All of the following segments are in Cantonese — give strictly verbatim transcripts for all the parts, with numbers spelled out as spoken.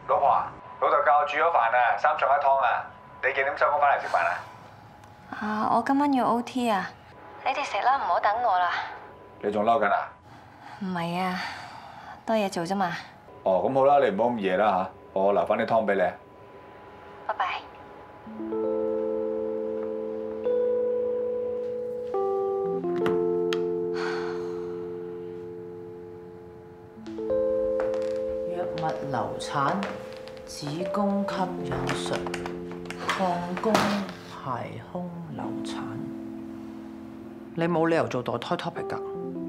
老婆啊，老豆教我煮咗飯啊，三餸一湯啊，你幾點收工翻嚟食飯啊？ 啊，我今晚要 O T 啊，你哋食啦，唔好等我啦。 你仲嬲緊啊？ 唔係啊，多嘢做啫嘛。 哦，咁好啦，你唔好咁夜啦嚇，我留翻啲湯俾你。 拜拜。 藥物流產、子宮吸引術、膀胱排空流產，你冇理由做墮胎 topic 㗎。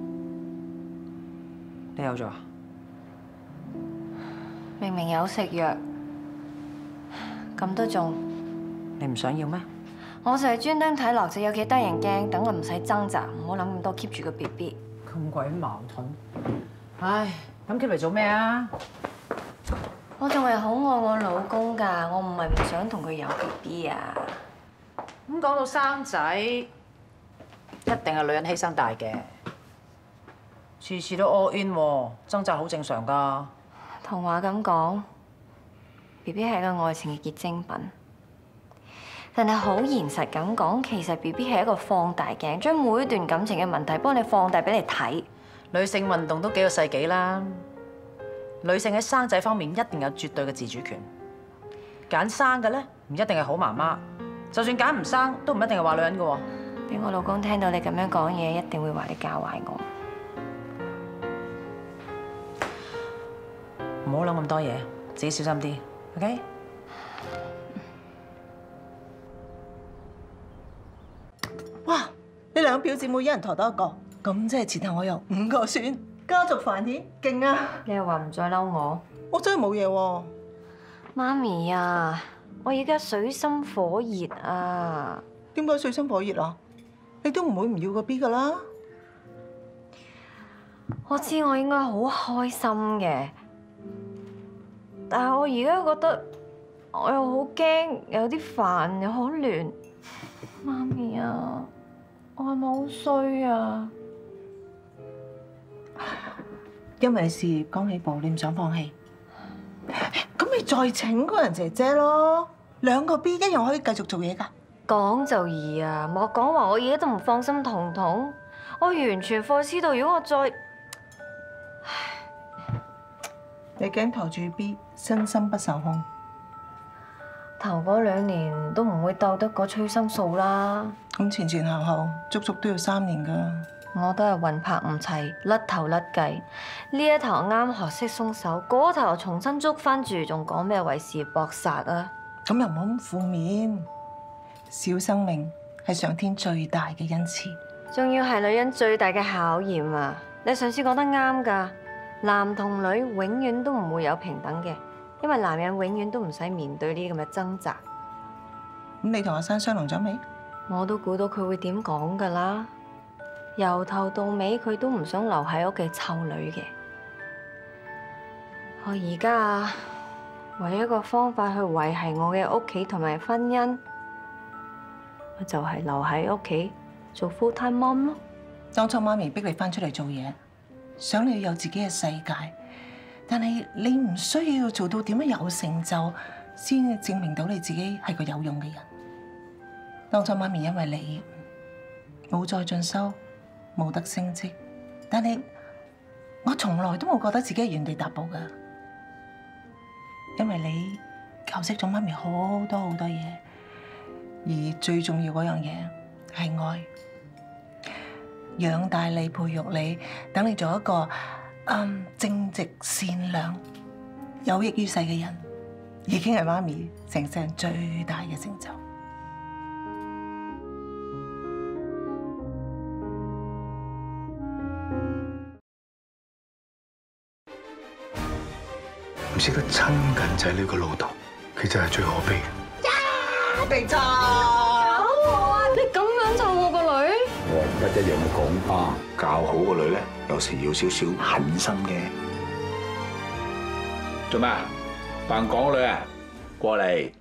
你有做啊？ 明明有食藥，咁都中。 你唔想要咩？ 我就係專登睇落隻有幾得人驚，等我唔使掙扎，唔好諗咁多 ，keep 住個 B B。 咁鬼矛盾。唉，咁 keep 嚟做咩啊？ 我仲係好愛我老公㗎，我唔係唔想同佢有 B B 啊。 咁講到生仔，一定係女人犧牲大嘅，次次都 all in 喎，掙扎好正常㗎。 童話咁講 ，B B 係個愛情嘅結晶品。但係好現實咁講，其實 B B 係一個放大鏡，將每一段感情嘅問題幫你放大俾你睇。 女性運動都幾個世紀啦，女性喺生仔方面一定有絕對嘅自主權。揀生嘅咧，唔一定係好媽媽，就算揀唔生，都唔一定係話女人嘅喎。 俾我老公聽到你咁樣講嘢，一定會話你教壞我。 唔好諗咁多嘢，自己小心啲 ，OK？ 哇！你兩表姊妹一人抬多一個，咁即係前後我有五個孫，家族繁衍，勁啊！ 你又話唔再嬲我？ 我真係冇嘢喎。 媽咪啊，我而家水深火熱啊！ 點解水深火熱啊？你都唔會唔要個 B 噶啦。 我知我應該好開心嘅，但係我而家覺得我又好驚，有啲煩，又好亂。媽咪啊，我係咪好衰啊？ 因為事業剛起步，你唔想放棄，咁你再請個人姐姐咯，兩個 B 一樣可以繼續做嘢㗎。 講就易啊，莫講話我而家都唔放心彤彤，我完全放知道，如果我再…… 你驚抬住 B， 身心不受控。 頭嗰兩年都唔會鬥得過催生素啦。 咁前前後後足足都要三年㗎。 我都係魂魄唔齊，甩頭甩計。呢一頭啱學識鬆手，嗰頭重新捉翻住，仲講咩為事業搏殺啊？ 咁又唔好咁負面。小生命係上天最大嘅恩賜， 仲要係女人最大嘅考驗啊！你上次講得啱㗎，男同女永遠都唔會有平等嘅，因為男人永遠都唔使面對呢啲咁嘅掙扎。 咁你同阿珊商量咗未？ 我都估到佢會點講㗎啦，由頭到尾佢都唔想留喺屋企湊女嘅。我而家啊，唯一一個方法去維繫我嘅屋企同埋婚姻，我就係留喺屋企做 full time mom 咯。 當初媽咪逼你翻出嚟做嘢，想你要有自己嘅世界，但係你唔需要做到點樣有成就，先證明到你自己係個有用嘅人。當初媽咪因為你冇再進修，冇得升職，但係我從來都冇覺得自己係原地踏步㗎，因為你教識咗媽咪好多好多嘢，而最重要嗰樣嘢係愛。養大你，培育你，等你做一個嗯正直善良、有益於世嘅人，已經係媽咪成世人最大嘅成就。 唔識得親近仔女個老豆，其實係最可悲嘅。 地渣！ 搞我啊！你咁樣湊我個女？ 我不一樣嘅講啊，教好個女咧，有時要少少狠心嘅。 做咩啊？扮港女啊？過嚟！